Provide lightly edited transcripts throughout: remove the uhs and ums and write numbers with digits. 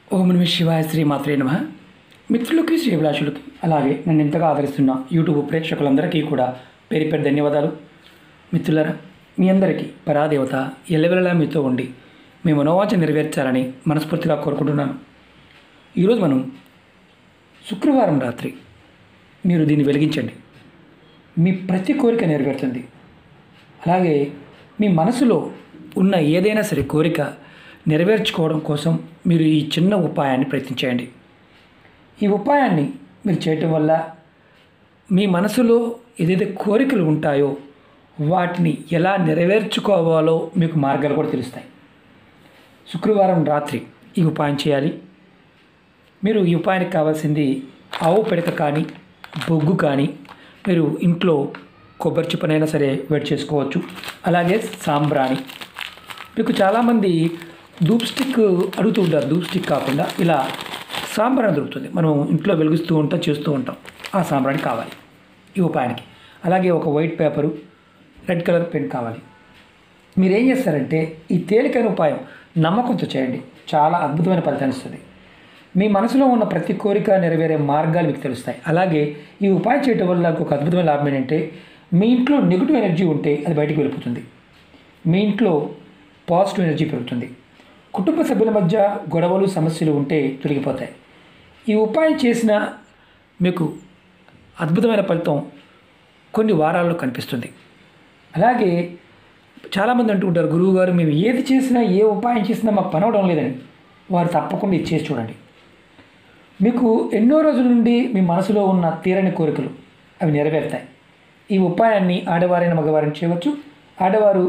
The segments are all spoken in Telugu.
ఓం నమః శివాయ శ్రీమాత్రే నమః. మిత్రులకి శ్రీభిలాషులకి అలాగే నన్ను ఇంతగా ఆదరిస్తున్న యూట్యూబ్ ప్రేక్షకులందరికీ కూడా పేరు పేరు ధన్యవాదాలు. మిత్రులారా, మీ అందరికీ పరాదేవత ఎల్లవెల్లలా మీతో ఉండి మీ మనోవాంఛ నెరవేర్చాలని మనస్ఫూర్తిగా కోరుకుంటున్నాను. ఈరోజు మనం శుక్రవారం రాత్రి మీరు దీన్ని వెలిగించండి. మీ ప్రతి కోరిక నెరవేరుతుంది. అలాగే మీ మనసులో ఉన్న ఏదైనా సరే కోరిక నెరవేర్చుకోవడం కోసం మీరు ఈ చిన్న ఉపాయాన్ని ప్రయత్నించండి. ఈ ఉపాయాన్ని మీరు చేయటం వల్ల మీ మనసులో ఏదైతే కోరికలు ఉంటాయో వాటిని ఎలా నెరవేర్చుకోవాలో మీకు మార్గాలు కూడా తెలుస్తాయి. శుక్రవారం రాత్రి ఈ ఉపాయం చేయాలి. మీరు ఈ ఉపాయానికి కావాల్సింది ఆవు పిడక కానీ బొగ్గు కానీ, మీరు ఇంట్లో కొబ్బరి చిప్పనైనా సరే వేడి చేసుకోవచ్చు. అలాగే సాంబ్రాణి. మీకు చాలామంది ధూప్ స్టిక్ అడుగుతూ ఉంటారు. ధూప్ స్టిక్ కాకుండా ఇలా సాంబ్రాణి దొరుకుతుంది. మనం ఇంట్లో వెలిగిస్తూ ఉంటాం, చేస్తూ ఉంటాం. ఆ సాంబ్రాణి కావాలి ఈ ఉపాయానికి. అలాగే ఒక white paper, red colour pen కావాలి. మీరు ఏం చేస్తారంటే ఈ తేలికైన ఉపాయం నమ్మకంతో చేయండి. చాలా అద్భుతమైన ఫలితాన్ని ఇస్తుంది. మీ మనసులో ఉన్న ప్రతి కోరిక నెరవేరే మార్గాలు మీకు తెలుస్తాయి. అలాగే ఈ ఉపాయం చేయడం వల్ల ఒక అద్భుతమైన లాభం ఏంటంటే మీ ఇంట్లో నెగిటివ్ ఎనర్జీ ఉంటే అది బయటికి వెళ్ళిపోతుంది. మీ ఇంట్లో పాజిటివ్ ఎనర్జీ పెరుగుతుంది. కుటుంబ సభ్యుల మధ్య గొడవలు సమస్యలు ఉంటే తొలగిపోతాయి. ఈ ఉపాయం చేసిన మీకు అద్భుతమైన ఫలితం కొన్ని వారాల్లో కనిపిస్తుంది. అలాగే చాలామంది అంటూ ఉంటారు, గురువుగారు మేము ఏది చేసినా ఏ ఉపాయం చేసినా మాకు పని అవడం లేదని. వారు తప్పకుండా ఇది చేసి చూడండి. మీకు ఎన్నో రోజుల నుండి మీ మనసులో ఉన్న తీరని కోరికలు అవి నెరవేరుతాయి. ఈ ఉపాయాన్ని ఆడవారైన మగవారిని చేయవచ్చు. ఆడవారు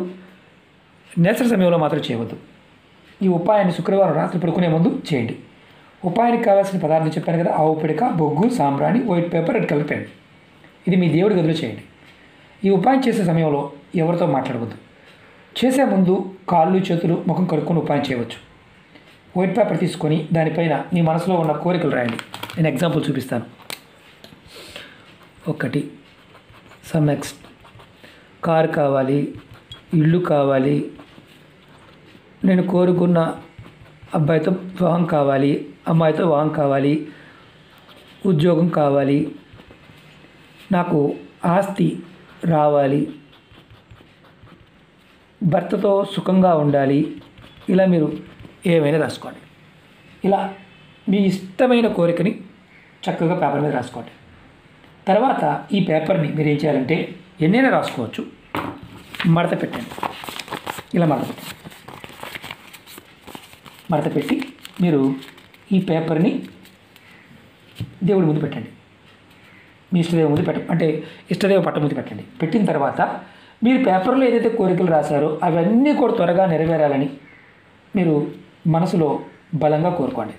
నెలసరి సమయంలో మాత్రం చేయవద్దు. ఈ ఉపాయాన్ని శుక్రవారం రాత్రి పడుకునే ముందు చేయండి. ఉపాయానికి కావాల్సిన పదార్థాలు చెప్పాను కదా, ఆవు పిడక, బొగ్గు, సాంబ్రాణి, white paper, red colour pen. ఇది మీ దేవుడి గదిలో చేయండి. ఈ ఉపాయం చేసే సమయంలో ఎవరితో మాట్లాడవద్దు. చేసే ముందు కాళ్ళు చేతులు ముఖం కడుక్కొని ఉపాయం చేయవచ్చు. వైట్ పేపర్ తీసుకొని దానిపైన మీ మనసులో ఉన్న కోరికలు రాయండి. నేను ఎగ్జాంపుల్ చూపిస్తాను. 1 సమ్ఎక్స్ కారు కావాలి, ఇల్లు కావాలి, నేను కోరుకున్న అబ్బాయితో వివాహం కావాలి, అమ్మాయితో వివాహం కావాలి, ఉద్యోగం కావాలి, నాకు ఆస్తి రావాలి, భర్తతో సుఖంగా ఉండాలి. ఇలా మీరు ఏమైనా రాసుకోండి. ఇలా మీ ఇష్టమైన కోరికని చక్కగా పేపర్ మీద రాసుకోండి. తర్వాత ఈ పేపర్ని మీరు ఏం చేయాలంటే ఎన్నైనా రాసుకోవచ్చు, మడత పెట్టండి. ఇలా మడత పెట్టి మీరు ఈ పేపర్ని దేవుడి ముందు పెట్టండి. మీ ఇష్టదేవ ముందు అంటే ఇష్టదేవ పట్ట ముందు పెట్టండి. పెట్టిన తర్వాత మీరు పేపర్లో ఏదైతే కోరికలు రాశారో అవన్నీ కూడా త్వరగా నెరవేరాలని మీరు మనసులో బలంగా కోరుకోండి.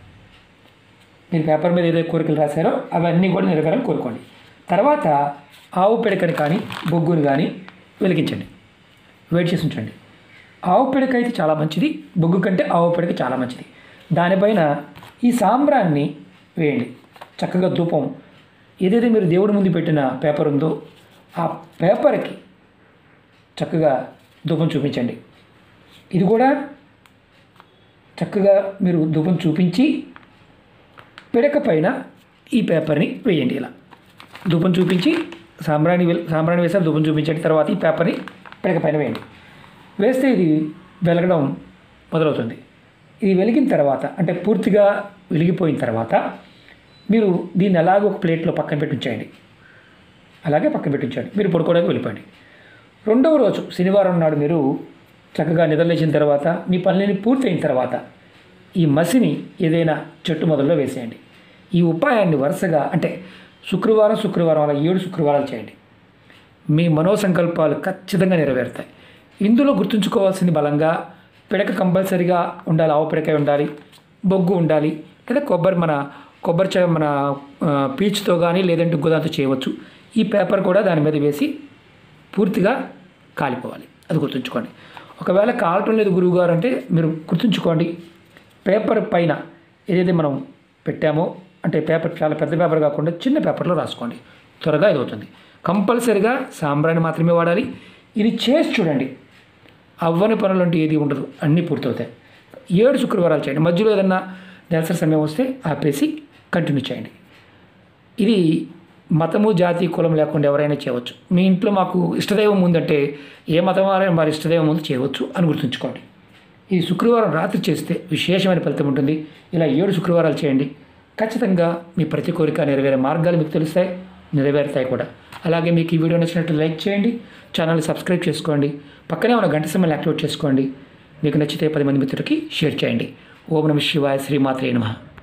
మీరు పేపర్ మీద ఏదైతే కోరికలు రాశారో అవన్నీ కూడా నెరవేరాలని కోరుకోండి. తర్వాత ఆవు పిడకని కానీ బొగ్గుని కానీ వెలిగించండి, వేడి చేసి ఉంచండి. ఆవు పిడక అయితే చాలా మంచిది, బొగ్గు కంటే ఆవు పిడక చాలా మంచిది. దానిపైన ఈ సాంబ్రాన్ని వేయండి. చక్కగా ధూపం ఏదైతే మీరు దేవుడి ముందు పెట్టిన పేపర్ ఉందో ఆ పేపర్కి చక్కగా ధూపం చూపించండి. ఇది కూడా చక్కగా మీరు ధూపం చూపించి పిడక పైన ఈ పేపర్ని వేయండి. ఇలా ధూపం చూపించి సాంబ్రాణి వేసారు, ధూపం చూపించండి. తర్వాత ఈ పేపర్ని పిడక పైన వేయండి. వేస్తే ఇది వెలగడం మొదలవుతుంది. ఇది వెలిగిన తర్వాత అంటే పూర్తిగా వెలిగిపోయిన తర్వాత మీరు దీన్ని అలాగే ఒక ప్లేట్లో పక్కన పెట్టించండి. అలాగే పక్కన పెట్టించండి. మీరు పడుకోవడానికి వెళ్ళిపోండి. 2వ రోజు శనివారం నాడు మీరు చక్కగా నిద్రలేచిన తర్వాత మీ పనులని పూర్తయిన తర్వాత ఈ మసిని ఏదైనా చెట్టు మొదల్లో వేసేయండి. ఈ ఉపాయాన్ని వరుసగా అంటే శుక్రవారం అలా 7 శుక్రవారాలు చేయండి. మీ మనోసంకల్పాలు ఖచ్చితంగా నెరవేరుతాయి. ఇందులో గుర్తుంచుకోవాల్సింది బలంగా పిడక కంపల్సరీగా ఉండాలి. ఆవు పిడక ఉండాలి, బొగ్గు ఉండాలి, లేదా కొబ్బరి మన పీచుతో కానీ లేదంటే గుదాంతో చేయవచ్చు. ఈ పేపర్ కూడా దాని మీద వేసి పూర్తిగా కాలిపోవాలి. అది గుర్తుంచుకోండి. ఒకవేళ కాలటం లేదు గురువుగారు అంటే మీరు గుర్తుంచుకోండి, పేపర్ పైన ఏదైతే మనం పెట్టామో అంటే పేపర్ చాలా పెద్ద పేపర్ కాకుండా చిన్న పేపర్లో రాసుకోండి. త్వరగా ఇది అవుతుంది. కంపల్సరీగా సాంబ్రాన్ని మాత్రమే వాడాలి. ఇది చేసి చూడండి. అవ్వని పనులు అంటే ఏది ఉండదు, అన్నీ పూర్తవుతాయి. 7 శుక్రవారాలు చేయండి. మధ్యలో ఏదన్నా దళసరి సమయం వస్తే ఆపేసి కంటిన్యూ చేయండి. ఇది మతము, జాతి, కులం లేకుండా ఎవరైనా చేయవచ్చు. మీ ఇంట్లో మాకు ఇష్టదైవం ఉందంటే ఏ మతం వారైనా వారి ఇష్టదైవం ముందు చేయవచ్చు అని గుర్తుంచుకోండి. ఈ శుక్రవారం రాత్రి చేస్తే విశేషమైన ఫలితం ఉంటుంది. ఇలా 7 శుక్రవారాలు చేయండి. ఖచ్చితంగా మీ ప్రతి కోరిక నెరవేరే మార్గాలు మీకు తెలుస్తాయి, నెరవేరుతాయి కూడా. అలాగే మీకు ఈ వీడియో నచ్చినట్టు లైక్ చేయండి, ఛానల్ని సబ్స్క్రైబ్ చేసుకోండి, పక్కనే ఉన్న గంట సింబల్ని యాక్టివేట్ చేసుకోండి. మీకు నచ్చితే 10 మంది మిత్రులకి షేర్ చేయండి. ఓం నమః శివాయ, శ్రీమాత్రే నమః.